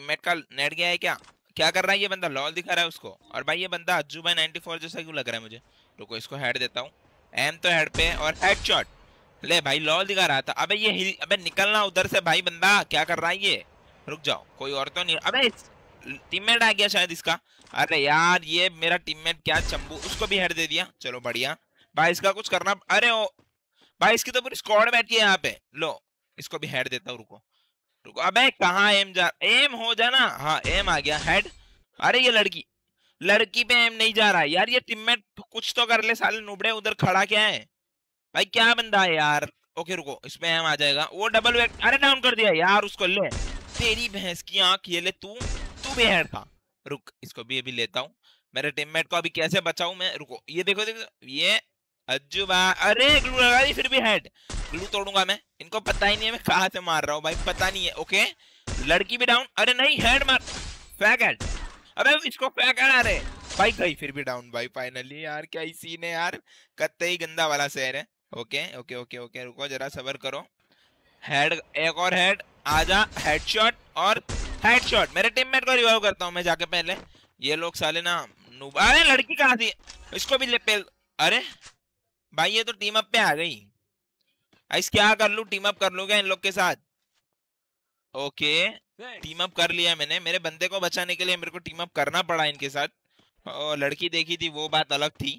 Teammate का net गया है क्या? क्या कर रहा है ये बंदा? लॉल दिखा रहा है उसको। और भाई ये बंदा अज्जू भाई 94 जैसा क्यों लग रहा है मुझे? रुको इसको हेड देता हूँ। एम तो हेड पे और हेडशॉट। ले भाई लॉल दिखा रहा था। अबे ये अबे निकलना उधर से भाई, बंदा क्या कर रहा है ये? रुक जाओ, कोई और तो नहीं। अबे टीममेट आ गया शायद इसका। अरे यार ये मेरा टीममेट क्या चंबू, उसको भी हेड दे दिया। चलो बढ़िया भाई, इसका कुछ करना। अरे ओ भाई इसकी तो पूरी स्क्वाड बैठी है यहाँ पे। लो इसको भी हेड देता हूँ। रुको रुको, अबे कहाँ एम जा, एम हो जाना। हाँ एम आ गया, हेड। अरे ये लड़की, लड़की पे एम नहीं जा रहा है यार। ये टीममेट कुछ तो कर ले साले नुबड़े, उधर खड़ा क्या है भाई? क्या बंदा है यार। ओके रुको, इसमें एम आ जाएगा। वो डबल वेट, अरे डाउन कर दिया यार उसको। ले तेरी भैंस की आंख, ये ले तू, तू भी हेड था। रुक इसको भी अभी लेता हूँ। मेरे टीममेट को अभी कैसे बचाऊं मैं? रुको ये देखो देखो ये अज्जू भाई, अरे ग्लू लगा दी फिर भी हेड। ग्लू तोड़ूंगा मैं, इनको पता ही नहीं है मैं कहाँ से मार रहा हूँ भाई, पता नहीं है। ओके लड़की भी डाउन। अरे नहीं हेड मार, फैक हेड। अबे इसको फैक हेड। अरे भाई गई फिर भी डाउन भाई फाइनली। यार क्या ही सीन है यार, कत्ते ही गंदा वाला शहर है। ओके ओके ओके ओके रुको जरा सबर करो। हेड, एक और हेड, आजा हेडशॉट और हेडशॉट। मेरे टीममेट को रिवाइव करता हूँ मैं जाके पहले। ये लोग साले ना अरे लड़की कहाँ थी, इसको भी ले पेल। अरे भाई ये तो टीम अप पे आ गई। इस क्या कर लूं, टीम अप कर लूं क्या इन लोग के साथ? ओके टीम अप कर लिया मैंने। मेरे बंदे को बचाने के लिए मेरे को टीम अप करना पड़ा इनके साथ। और लड़की देखी थी वो बात अलग थी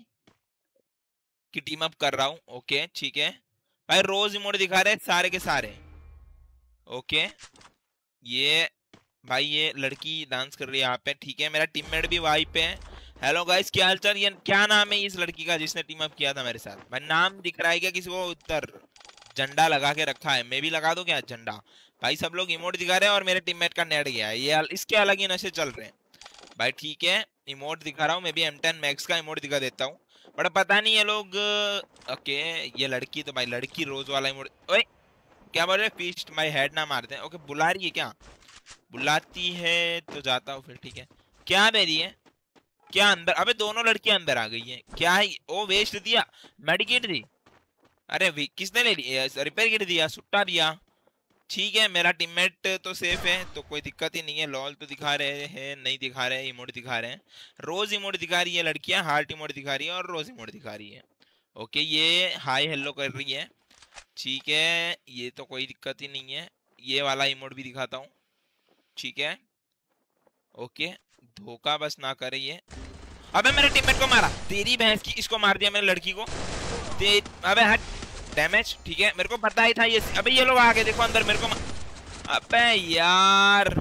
कि टीम अप कर रहा हूँ। ओके ठीक है भाई, रोज इमोट दिखा रहे सारे के सारे। ओके ये भाई ये लड़की डांस कर रही है यहाँ पे। ठीक है मेरा टीममेट भी वहीं पे है। हेलो गाइस क्या हालचाल? ये क्या नाम है इस लड़की का जिसने टीम अप किया था मेरे साथ? भाई नाम दिख रहा है क्या किसी को? उत्तर झंडा लगा के रखा है, मैं भी लगा दूं क्या झंडा? भाई सब लोग इमोट दिखा रहे हैं और मेरे टीममेट का नेट गया है। ये इसके अलग ही नशे चल रहे हैं भाई। ठीक है इमोट दिखा रहा हूँ मैं भी, M10 मैक्स का इमोट दिखा देता हूँ। बट पता नहीं ये लोग। ओके ये लड़की तो भाई लड़की रोज वाला इमोट। ओए क्या बोल रहे? फीस्ट माई हेड ना मारते हैं। ओके बुला रही है क्या? बुलाती है तो जाता हूँ फिर। ठीक है क्या दे रही है? क्या अंदर? अबे दोनों लड़कियां अंदर आ गई हैं क्या है? ओ वेस्ट दिया, मेडिकेट दी। अरे किसने ले लिया? रिपेयर किट दिया, सुट्टा दिया। ठीक है मेरा टीममेट तो सेफ है तो कोई दिक्कत ही नहीं है। लॉल तो दिखा रहे हैं, नहीं दिखा रहे, इमोट दिखा रहे हैं। रोज इमोट दिखा रही है लड़कियां, हार्ट इमोट दिखा रही है और रोज इमोट दिखा रही है। ओके ये हाय हेलो कर रही है। ठीक है ये तो कोई दिक्कत ही नहीं है। ये वाला इमोट भी दिखाता हूँ। ठीक है ओके धोखा बस ना करे ये। अबे मेरे टीममेट को मारा, तेरी भैंस की, इसको मार दिया मैंने लड़की को। अबे हट, डैमेज। ठीक है मेरे को पता ही था ये। अबे ये लोग आ गए देखो अंदर मेरे को अबे यार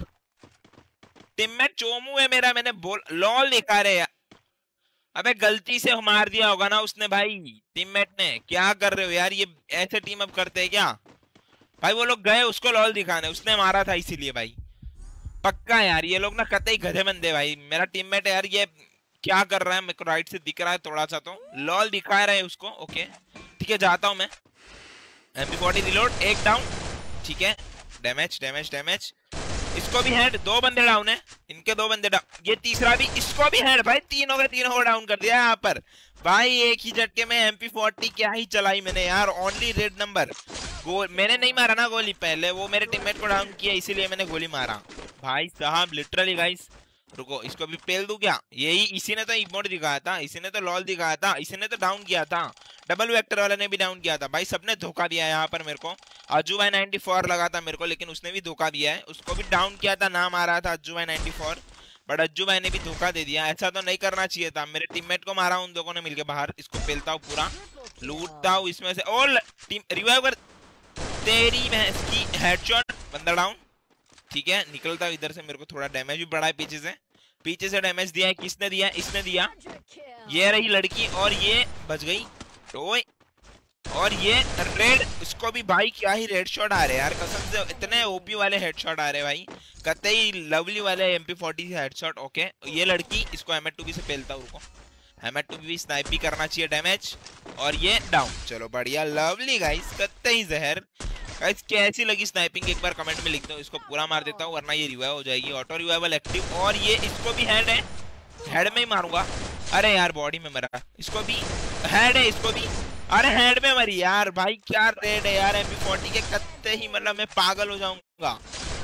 टीममेट चोमू है मेरा, मैंने बोल लॉल दिखा रहे यार। अबे गलती से मार दिया होगा ना उसने भाई, टीममेट ने। क्या कर रहे हो यार, ये ऐसे टीम अप करते हैं क्या भाई? वो लोग गए उसको लॉल दिखाने, उसने मारा था इसीलिए भाई। पक्का यार ये लोग ना कतई गधे बंदे भाई। मेरा टीममेट है यार, ये क्या कर रहा है? मेरे को राइट से दिख रहा है थोड़ा सा, तो लॉल दिखा रहा है उसको। ओके ठीक है जाता हूं मैं। MP40 रिलोड, एक डाउन। ठीक है डैमेज डैमेज डैमेज। इसको भी हेड, दो बंदे डाउन है इनके, दो बंदे डाउन। ये तीसरा भी, इसको भी हेड भाई। तीनों के तीनों को डाउन कर दिया यहाँ पर भाई एक ही झटके में। MP40 क्या ही चलाई मैंने यार, ओनली रेड नंबर। गोल मैंने नहीं मारा ना गोली, पहले वो मेरे टीममेट को डाउन किया इसीलिए मैंने गोली मारा भाई साहब लिटरली गाइस। रुको इसको भी पेल दूं क्या? यही इसी ने तो इमोट दिखाया था, इसी ने तो लॉल दिखाया था, इसी ने तो डाउन किया था। डबल वेक्टर वाले ने भी डाउन किया था भाई, सबने धोखा दिया यहाँ पर मेरे को। अज्जू भाई 94 लगा था मेरे को, लेकिन उसने भी धोखा दिया है। उसको भी डाउन किया था, नाम आ रहा था अज्जू भाई 94, बट अज्जू भाई ने भी धोखा दे दिया। ऐसा तो नहीं करना चाहिए था। मेरे टीममेट को मारा उन दोनों ने मिलकर बाहर। इसको पेलता हूँ पूरा, लूटता हूँ इसमें से। और टीम रिवाइव कर, तेरी भैंस की हेडशॉट, बंदा डाउन। ठीक है निकलता हूँ इधर से। मेरे को थोड़ा डैमेज भी बढ़ा है पीछे से, पीछे से डैमेज दिया है। किसने दिया? इसने दिया। ये रही लड़की और ये बच गई। तो और ये रेड, इसको भी भाई क्या ही रेड शॉट आ रहे हैं यार कसम से। इतने ओपी वाले हेडशॉट आ रहे भाई, कतई लवली वाले MP40 से हेडशॉट। ओके ये लड़की, इसको M2B से पेलता हूँ। रुको M2B स्नाइप भी करना चाहिए डैमेज। और ये डाउन, चलो बढ़िया लवली गाइस, कतई जहर। गाइस कैसी लगी स्नाइपिंग एक बार कमेंट में लिख दो। इसको पूरा मार देता हूँ वरना ये रिवाइव हो जाएगी। Auto revival active. और ये इसको भी हेड है, हेड में ही मारूंगा। अरे यार बॉडी में मरा। इसको भी हेड है, इसको भी। अरे हेड में मरी यार भाई, क्या रेड है यार MP40 के, कत्ते ही मतलब मैं पागल हो जाऊंगा।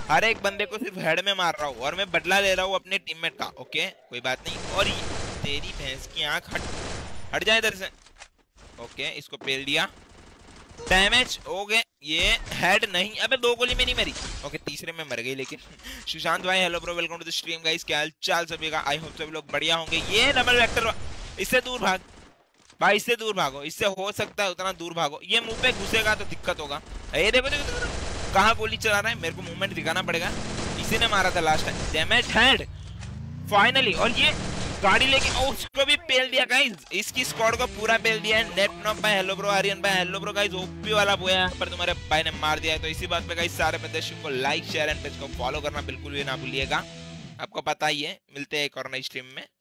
हर एक बंदे को सिर्फ हेड में मार रहा हूँ और मैं बदला ले रहा हूँ अपने टीममेट का। ओके कोई बात नहीं। और तेरी भैंस की आंख, हट हट जाए इधर से। ओके इसको पेल दिया, डैमेज हो गए। ये हेड नहीं, अबे 2 गोली में नहीं मरी। ओके तीसरे में मर गई लेकिन। सुशांत भाई hello bro, welcome to the stream guys, क्या हाल चाल सभी का? आई होप सभी लोग बढ़िया होंगे। ये डबल वेक्टर, इससे दूर भाग भाई, इससे दूर भागो, इससे हो सकता है उतना दूर भागो। ये मुंह पे घुसेगा तो दिक्कत होगा। ये देखो देखो, देखो कहाँ गोली चला रहा है, मेरे को मूवमेंट दिखाना पड़ेगा। इसी ने मारा था last time, damage head finally. और ये गाड़ी लेके उसको भी पेल दिया गाइस, इसकी स्क्वाड को पूरा पेल दिया है। नेट नॉक भाई हेलो ब्रो, आर्यन भाई हेलो ब्रो गाइस, ओपी वाला बोया यहाँ पर तुम्हारे भाई ने मार दिया है। तो इसी बात पे गाइस सारे बंदे को लाइक शेयर एंड पेज को फॉलो करना बिल्कुल भी ना भूलिएगा। आपको पता ही है, मिलते हैं एक और नई स्ट्रीम में।